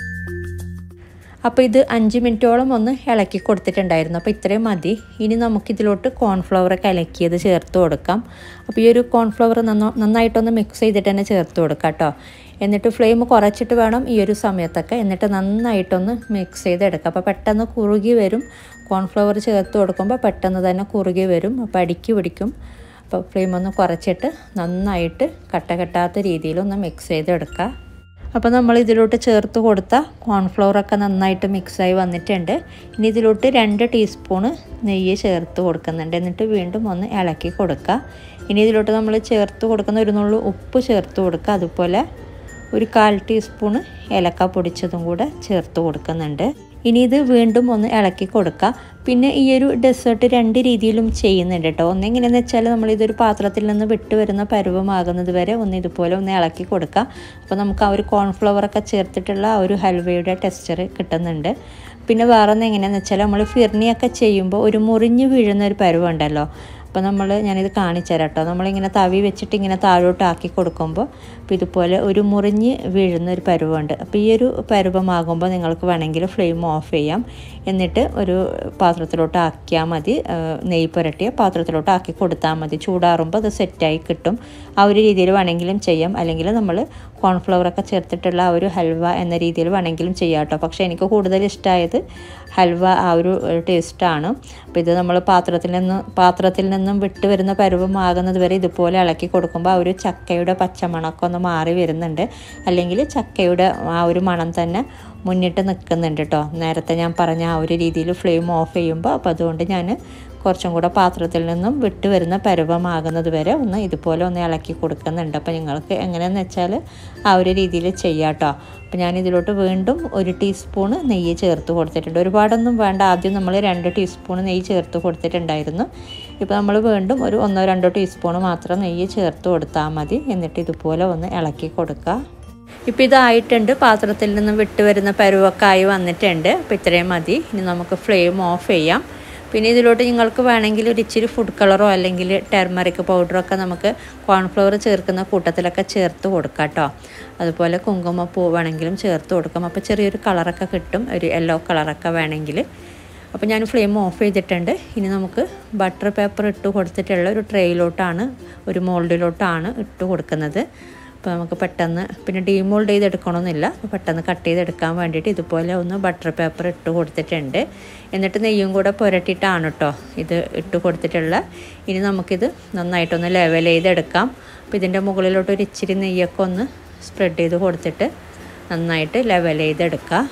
അപ്പോൾ ഇത് 5 മിനിറ്റോളം ഒന്ന് ഇളക്കി കൊടുത്തിട്ടുണ്ടായിരുന്നു. അപ്പോൾ ഇത്രയും മതി. ഇനി നമുക്കിതിലോട്ട് കോൺഫ്ലവർ കലക്കിയത് ചേർത്ത് കൊടുക്കാം. അപ്പോൾ ഈ ഒരു കോൺഫ്ലവർ നന്നായിട്ടൊന്ന് മിക്സ് ചെയ്തിട്ട് തന്നെ ചേർത്ത് കൊടുക്കാം കേട്ടോ. എന്നിട്ട് ഫ്ലെയിം കുറച്ചിട്ട് വേണം ഈ ഒരു സമയത്തൊക്കെ. എന്നിട്ട് നന്നായിട്ടൊന്ന് മിക്സ് ചെയ്തെടുക്കാം. അപ്പോൾ പെട്ടെന്ന് കുറുകി വരും. കോൺഫ്ലവർ ചേർത്ത് കൊടുക്കുമ്പോൾ പെട്ടെന്ന് തന്നെ കുറുകി വരും. അപ്പോൾ അടിക്ക് പിടിക്കും. അപ്പോൾ ഫ്ലെയിം ഒന്ന് കുറച്ചിട്ട് നന്നായിട്ട് കട്ട രീതിയിലൊന്ന് മിക്സ് ചെയ്തെടുക്കുക. അപ്പോൾ നമ്മൾ ഇതിലോട്ട് ചേർത്ത് കൊടുത്ത കോൺഫ്ലവറൊക്കെ നന്നായിട്ട് മിക്സായി വന്നിട്ടുണ്ട്. ഇനി ഇതിലോട്ട് 2 ടീസ്പൂണ് നെയ്യ് ചേർത്ത് കൊടുക്കുന്നുണ്ട്. എന്നിട്ട് വീണ്ടും ഒന്ന് ഇളക്കി കൊടുക്കുക. ഇനി ഇതിലോട്ട് നമ്മൾ ചേർത്ത് കൊടുക്കുന്ന ഒരു നുള്ളു ഉപ്പ് ചേർത്ത് കൊടുക്കുക. അതുപോലെ ഒരു 1/4 ടീസ്പൂണ് ഏലക്ക പൊടിച്ചതും കൂടെ ചേർത്ത് കൊടുക്കുന്നുണ്ട്. ഇനി ഇത് വീണ്ടും ഒന്ന് ഇളക്കി കൊടുക്കുക. പിന്നെ ഈ ഒരു ഡെസേർട്ട് 2 രീതിയിലും ചെയ്യുന്നുണ്ട് കേട്ടോ. ഒന്നെങ്ങനെയെന്ന് വെച്ചാൽ നമ്മളിതൊരു പാത്രത്തിൽ നിന്ന് വിട്ട് വരുന്ന പരുവമാകുന്നത് വരെ ഒന്ന് ഇതുപോലെ ഒന്ന് ഇളക്കി കൊടുക്കുക. അപ്പോൾ നമുക്ക് ആ ഒരു കോൺഫ്ലവറൊക്കെ ചേർത്തിട്ടുള്ള ആ ഒരു ഹൽവയുടെ ടെക്സ്ചർ കിട്ടുന്നുണ്ട്. പിന്നെ വേറെ ഒന്ന് എങ്ങനെയാണെന്ന് വെച്ചാൽ നമ്മൾ ഫിർണിയൊക്കെ ചെയ്യുമ്പോൾ ഒരു മുറിഞ്ഞ് വീഴുന്ന ഒരു പരുവുണ്ടല്ലോ. അപ്പോൾ ഞാനിത് കാണിച്ചു തരാം കേട്ടോ. നമ്മളിങ്ങനെ തവി വെച്ചിട്ട് ഇങ്ങനെ താഴോട്ട് ആക്കി കൊടുക്കുമ്പോൾ അപ്പോൾ ഇതുപോലെ ഒരു മുറിഞ്ഞ് വീഴുന്ന ഒരു പരുവുണ്ട്. അപ്പോൾ ഈ ഒരു പരുവമാകുമ്പോൾ നിങ്ങൾക്ക് വേണമെങ്കിൽ ഫ്ലെയിം ഓഫ് ചെയ്യാം. എന്നിട്ട് ഒരു പാത്രത്തിലോട്ട് ആക്കിയാൽ മതി. നെയ്യ് പുരട്ടിയ പാത്രത്തിലോട്ട് ആക്കി കൊടുത്താൽ മതി. ചൂടാറുമ്പോൾ അത് സെറ്റായി കിട്ടും. ആ ഒരു രീതിയിൽ വേണമെങ്കിലും ചെയ്യാം. അല്ലെങ്കിൽ നമ്മൾ കോൺഫ്ലവറൊക്കെ ചേർത്തിട്ടുള്ള ആ ഒരു ഹൽവ എന്ന രീതിയിൽ വേണമെങ്കിലും ചെയ്യാം കേട്ടോ. പക്ഷേ എനിക്ക് കൂടുതൽ ഇഷ്ടമായത് ഹൽവ ആ ഒരു ടേസ്റ്റാണ്. അപ്പോൾ ഇത് നമ്മൾ പാത്രത്തിൽ നിന്നും വിട്ട് വരുന്ന പരുവമാകുന്നത് വരെ ഇതുപോലെ ഇളക്കി കൊടുക്കുമ്പോൾ ആ ഒരു ചക്കയുടെ പച്ചമണമൊക്കെ ഒന്ന് മാറി വരുന്നുണ്ട്. അല്ലെങ്കിൽ ചക്കയുടെ ആ ഒരു മണം തന്നെ മുന്നിട്ട് നിൽക്കുന്നുണ്ട് കേട്ടോ. നേരത്തെ ഞാൻ പറഞ്ഞ ആ ഒരു രീതിയിൽ ഫ്ലെയിം ഓഫ് ചെയ്യുമ്പോൾ അപ്പോൾ അതുകൊണ്ട് ഞാൻ കുറച്ചും കൂടെ പാത്രത്തിൽ നിന്നും വിട്ട് വരുന്ന പരുവമാകുന്നത് വരെ ഒന്ന് ഇതുപോലെ ഒന്ന് ഇളക്കി കൊടുക്കുന്നുണ്ട്. അപ്പോൾ നിങ്ങൾക്ക് എങ്ങനെയാണെന്ന് വെച്ചാൽ ആ ഒരു രീതിയിൽ ചെയ്യാം കേട്ടോ. അപ്പോൾ ഞാനിതിലോട്ട് വീണ്ടും 1 ടീസ്പൂണ് നെയ്യ് ചേർത്ത് കൊടുത്തിട്ടുണ്ട്. ഒരുപാടൊന്നും വേണ്ട. ആദ്യം നമ്മൾ 2 ടീസ്പൂണ് നെയ്യ് ചേർത്ത് കൊടുത്തിട്ടുണ്ടായിരുന്നു. ഇപ്പോൾ നമ്മൾ വീണ്ടും ഒരു 1-2 ടീസ്പൂണ് മാത്രം നെയ്യ് ചേർത്ത് കൊടുത്താൽ മതി. എന്നിട്ട് ഇതുപോലെ ഒന്ന് ഇളക്കി കൊടുക്കുക. ഇപ്പോൾ ഇതായിട്ടുണ്ട്. പാത്രത്തിൽ നിന്നും വിട്ട് വരുന്ന പരുവൊക്കെ ആയി വന്നിട്ടുണ്ട്. അപ്പോൾ ഇത്രയും മതി. ഇനി നമുക്ക് ഫ്ലെയിം ഓഫ് ചെയ്യാം. പിന്നെ ഇതിലോട്ട് നിങ്ങൾക്ക് വേണമെങ്കിൽ ഒരു ഇച്ചിരി ഫുഡ് കളറോ അല്ലെങ്കിൽ ടെർമറിക് പൗഡറൊക്കെ നമുക്ക് കോൺഫ്ലവർ ചേർക്കുന്ന കൂട്ടത്തിലൊക്കെ ചേർത്ത് കൊടുക്കാം കേട്ടോ. അതുപോലെ കുങ്കുമപ്പൂ വേണമെങ്കിലും ചേർത്ത് കൊടുക്കാം. അപ്പോൾ ചെറിയൊരു കളറൊക്കെ കിട്ടും, ഒരു യെല്ലോ കളറൊക്കെ വേണമെങ്കിൽ. അപ്പോൾ ഞാൻ ഫ്ലെയിം ഓഫ് ചെയ്തിട്ടുണ്ട്. ഇനി നമുക്ക് ബട്ടർ പേപ്പർ ഇട്ട് കൊടുത്തിട്ടുള്ള ഒരു ട്രേയിലോട്ടാണ്, ഒരു മോൾഡിലോട്ടാണ് ഇട്ട് കൊടുക്കുന്നത്. അപ്പോൾ നമുക്ക് പെട്ടെന്ന് പിന്നെ ഡീമോൾഡ് ചെയ്തെടുക്കണമെന്നില്ല. അപ്പോൾ പെട്ടെന്ന് കട്ട് ചെയ്തെടുക്കാൻ വേണ്ടിയിട്ട് ഇതുപോലെ ഒന്ന് ബട്ടർ പേപ്പർ ഇട്ട് കൊടുത്തിട്ടുണ്ട്. എന്നിട്ട് നെയ്യും കൂടെ പുരട്ടിയിട്ടാണ് കേട്ടോ ഇത് ഇട്ട് കൊടുത്തിട്ടുള്ള. ഇനി നമുക്കിത് നന്നായിട്ടൊന്ന് ലെവൽ ചെയ്തെടുക്കാം. അപ്പോൾ ഇതിൻ്റെ മുകളിലോട്ട് ഒരു ഇച്ചിരി നെയ്യൊക്കെ ഒന്ന് സ്പ്രെഡ് ചെയ്ത് കൊടുത്തിട്ട് നന്നായിട്ട് ലെവൽ ചെയ്തെടുക്കുക.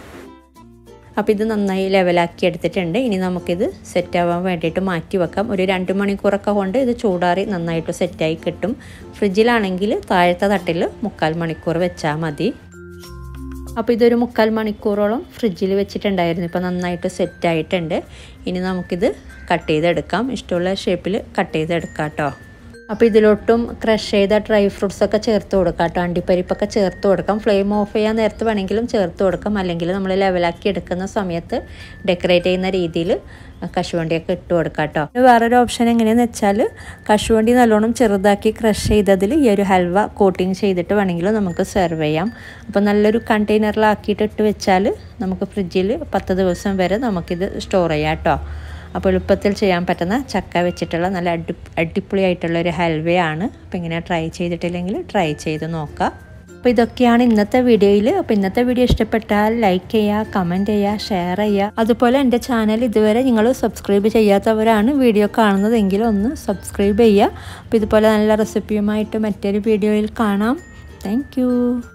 അപ്പോൾ ഇത് നന്നായി ലെവലാക്കി എടുത്തിട്ടുണ്ട്. ഇനി നമുക്കിത് സെറ്റാവാൻ വേണ്ടിയിട്ട് മാറ്റി വെക്കാം. ഒരു 2 മണിക്കൂറൊക്കെ കൊണ്ട് ഇത് ചൂടാറി നന്നായിട്ട് സെറ്റായി കിട്ടും. ഫ്രിഡ്ജിലാണെങ്കിൽ താഴത്തെ തട്ടിൽ 3/4 മണിക്കൂർ വെച്ചാൽ മതി. അപ്പോൾ ഇതൊരു 3/4 മണിക്കൂറോളം ഫ്രിഡ്ജിൽ വെച്ചിട്ടുണ്ടായിരുന്നു. ഇപ്പോൾ നന്നായിട്ട് സെറ്റായിട്ടുണ്ട്. ഇനി നമുക്കിത് കട്ട് ചെയ്തെടുക്കാം. ഇഷ്ടമുള്ള ഷേപ്പിൽ കട്ട് ചെയ്തെടുക്കാം കേട്ടോ. അപ്പോൾ ഇതിലോട്ടും ക്രഷ് ചെയ്ത ഡ്രൈ ഫ്രൂട്ട്സൊക്കെ ചേർത്ത് കൊടുക്കാം കേട്ടോ. അണ്ടിപ്പരിപ്പൊക്കെ ചേർത്ത് കൊടുക്കാം. ഫ്ലെയിം ഓഫ് ചെയ്യാൻ നേരത്ത് വേണമെങ്കിലും ചേർത്ത് കൊടുക്കാം. അല്ലെങ്കിൽ നമ്മൾ ലെവലാക്കി എടുക്കുന്ന സമയത്ത് ഡെക്കറേറ്റ് ചെയ്യുന്ന രീതിയിൽ കശുവണ്ടിയൊക്കെ ഇട്ട് കൊടുക്കാം കേട്ടോ. വേറൊരു ഓപ്ഷൻ എങ്ങനെയാണെന്ന് വെച്ചാൽ കശുവണ്ടി നല്ലോണം ചെറുതാക്കി ക്രഷ് ചെയ്തതിൽ ഈ ഒരു ഹൽവ കോട്ടിങ് ചെയ്തിട്ട് വേണമെങ്കിൽ നമുക്ക് സെർവ് ചെയ്യാം. അപ്പോൾ നല്ലൊരു കണ്ടെയ്നറിലാക്കിയിട്ട് ഇട്ട് വെച്ചാൽ നമുക്ക് ഫ്രിഡ്ജിൽ 10 ദിവസം വരെ നമുക്കിത് സ്റ്റോർ ചെയ്യാം കേട്ടോ. അപ്പോൾ എളുപ്പത്തിൽ ചെയ്യാൻ പറ്റുന്ന ചക്ക വെച്ചിട്ടുള്ള നല്ല അടിപൊളിയായിട്ടുള്ളൊരു ഹൽവയാണ്. അപ്പോൾ ഇങ്ങനെ ട്രൈ ചെയ്തിട്ടില്ലെങ്കിൽ ട്രൈ ചെയ്ത് നോക്കാം. അപ്പോൾ ഇതൊക്കെയാണ് ഇന്നത്തെ വീഡിയോയിൽ. അപ്പോൾ ഇന്നത്തെ വീഡിയോ ഇഷ്ടപ്പെട്ടാൽ ലൈക്ക് ചെയ്യുക, കമൻറ്റ് ചെയ്യുക, ഷെയർ ചെയ്യുക. അതുപോലെ എൻ്റെ ചാനൽ ഇതുവരെ നിങ്ങൾ സബ്സ്ക്രൈബ് ചെയ്യാത്തവരാണ് വീഡിയോ കാണുന്നതെങ്കിൽ ഒന്ന് സബ്സ്ക്രൈബ് ചെയ്യുക. അപ്പോൾ ഇതുപോലെ നല്ല റെസിപ്പിയുമായിട്ട് മറ്റൊരു വീഡിയോയിൽ കാണാം. താങ്ക്